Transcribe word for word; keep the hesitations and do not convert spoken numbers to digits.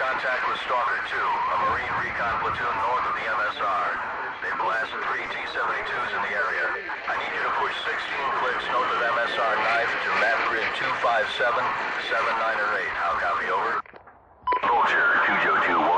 contact with Stalker two, a Marine recon platoon north of the M S R. They blasted three T seventy-twos in the area. I need you to push sixteen clicks north of M S R knife to map grid two five seven, seven nine or eight. How copy, over? Vulture two oh two one.